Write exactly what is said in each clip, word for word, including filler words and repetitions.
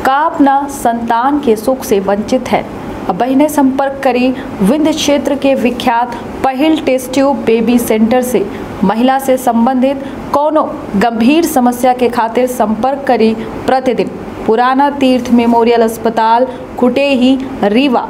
का अपना संतान के सुख से वंचित है। अब बहनें संपर्क करी विंध्य क्षेत्र के विख्यात पहिल टेस्ट ट्यूब बेबी सेंटर से। महिला से संबंधित कोनो गंभीर समस्या के खातिर संपर्क करी प्रतिदिन पुराना तीर्थ मेमोरियल अस्पताल कुटेही रीवा।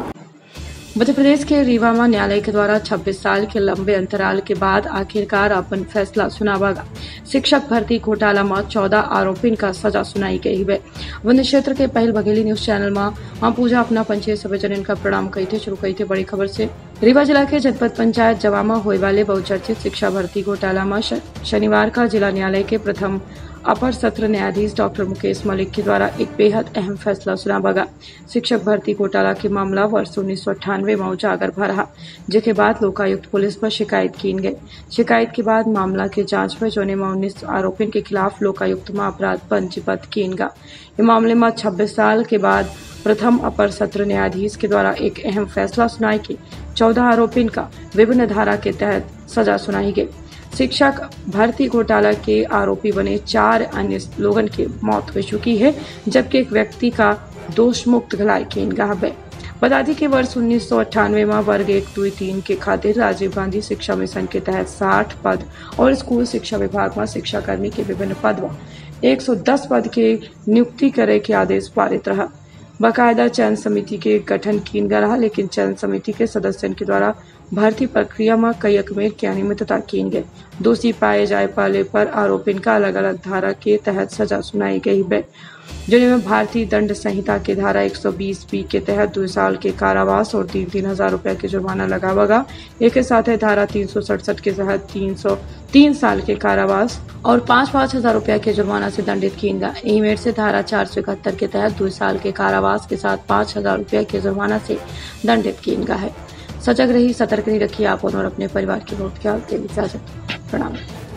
मध्य प्रदेश के रीवा में न्यायालय के द्वारा छब्बीस साल के लंबे अंतराल के बाद आखिरकार अपन फैसला सुनावागा। शिक्षक भर्ती घोटाला में चौदह आरोपियों का सजा सुनाई गई है। विंध्य क्षेत्र के पहल बघेली न्यूज चैनल में हम पूजा अपना पंचायत सभा जन का प्रणाम कही थे शुरू कही थे बड़ी खबर से। रीवा जिला के जनपद पंचायत जवामा होने वाले बहुचर्चित शिक्षा भर्ती घोटाला में शनिवार का जिला न्यायालय के प्रथम अपर सत्र न्यायाधीश डॉक्टर मुकेश मलिक के द्वारा एक बेहद अहम फैसला सुनावागा। शिक्षक भर्ती घोटाला के मामला वर्ष उन्नीस सौ अट्ठानवे में उजागर भरा, जिसके बाद लोकायुक्त पुलिस पर शिकायत की गई। शिकायत के बाद मामला के जांच में जोने में उन्नीस आरोपियों के खिलाफ लोकायुक्त में अपराध पंजीबद्ध किया गया। इस मामले में छब्बीस साल के बाद प्रथम अपर सत्र न्यायाधीश के द्वारा एक अहम फैसला सुनाई कि चौदह आरोपियों का विभिन्न धारा के तहत सजा सुनाई गई। शिक्षक भर्ती घोटाला के आरोपी बने चार अन्य लोगों की मौत हो चुकी है, जबकि एक व्यक्ति का दोष मुक्त घलाई किया गया है। बता दी कि वर्ष उन्नीस सौ अट्ठानवे में वर्ग एक दो तीन के खातिर राजीव गांधी शिक्षा मिशन के तहत साठ पद और स्कूल शिक्षा विभाग में शिक्षा कर्मी के विभिन्न पद में एक सौ दस पद के नियुक्ति करे के आदेश पारित रहा। बाकायदा चयन समिति के गठन किया गया रहा, लेकिन चयन समिति के सदस्यों के द्वारा भर्ती प्रक्रिया में कई अकमेर की अनियमितता की गई। दोषी पाए जाए पाले पर आरोपियों का अलग अलग धारा के तहत सजा सुनाई गई है, जिनमें भारतीय दंड संहिता के धारा एक सौ बीस बी के तहत दो साल के कारावास और तीन तीन हजार रूपये के जुर्माना लगावागा। एक के साथ है धारा तीन सौ सड़सठ के तहत तीन सौ तीन साल के कारावास और पाँच पाँच हजार रूपये के जुर्माना से दंडित किया गया। यही मेट से धारा चार सौ इकहत्तर के तहत दो साल के कारावास के साथ पाँच हजार रूपये के जुर्माना से दंडित किया गया है। सजग रही, सतर्क रही रखिए आप और अपने परिवार की बहुत ख्याल के इजाजत। प्रणाम।